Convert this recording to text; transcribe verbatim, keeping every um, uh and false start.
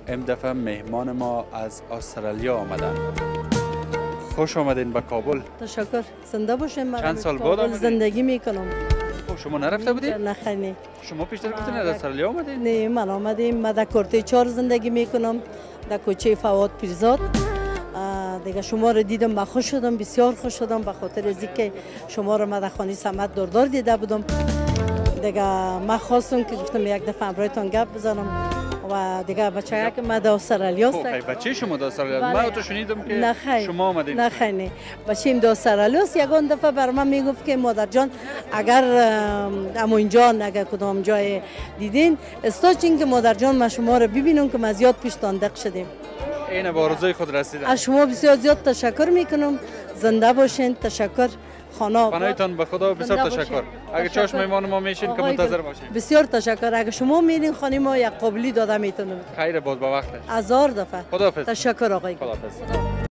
این دفعه مهمان ما از استرالیا آمدن. خوش آمدین به کابل. تشکر. زنده باشین. چند سال بعد آمدین؟ زندگی میکنم. خب شما نرفته بودید؟ نه خیلی. شما پیشتر گفتین از استرالیا آمدین؟ نه من آمدیم. من در کورته چهار زندگی میکنم. در کوچه فواد پیرزاد. دیگه شما رو دیدم من خوش شدم، بسیار خوش شدم به خاطر از اینکه شما رو من در خانه صمد دردار دیده بودم. دیگه من خواستم که گفتم یک دفعه امرویتان گپ بزنم و دیگه بچه که من در استرالیا است. خب بچه شما در استرالیا؟ من تو شنیدم که شما آمدین. نه خیلی. بچه‌م در استرالیا است. یگان دفعه بر من میگفت که مادر جان اگر اما اینجا اگر کدام جای دیدین استاچین که مادر جان من شما رو ببینم که من زیاد پیش تاندق شدیم. این به آرزوی خود رسیدم. از شما بسیار زیاد تشکر میکنم. زنده باشین. تشکر. خانه خانه‌تان به خدا بسیار تشکر. اگر چاش میمان ما میشین که منتظر باشین. بسیار تشکر. اگر شما میرین خانه ما یک قابلی داده میتونم. خیر باز به وقتش. هزار دفعه. خداحافظ. تشکر آقای. خداحافظ.